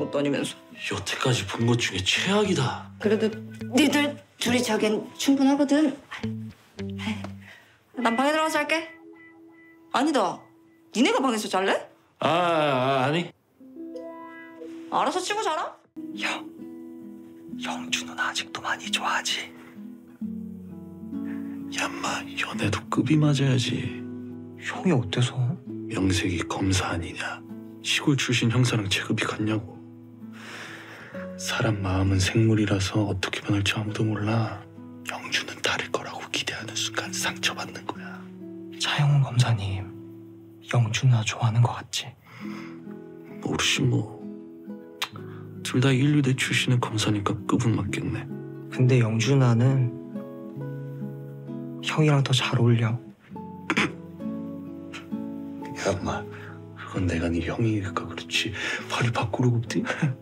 것도 아니면서. 여태까지 본 것 중에 최악이다. 그래도 니들 둘이 자기엔 충분하거든. 난 방에 들어가서 잘게. 아니다. 니네가 방에서 잘래? 아니. 알아서 치고 자라? 영준은 아직도 많이 좋아하지. 야, 인마 연애도 급이 맞아야지. 형이 어때서? 명색이 검사 아니냐. 시골 출신 형사랑 체급이 같냐고. 사람 마음은 생물이라서 어떻게 변할지 아무도 몰라. 영준은 다를 거라고 기대하는 순간 상처받는 거야. 차영훈 검사님, 영준 누나 좋아하는 것 같지? 모르시 뭐. 둘 다 인류대 출신의 검사니까 급은 맞겠네. 근데 영준 누나는 형이랑 더 잘 어울려. 야, 인마 그건 내가 네 형이니까 그렇지. 화를 밖으로 굽디?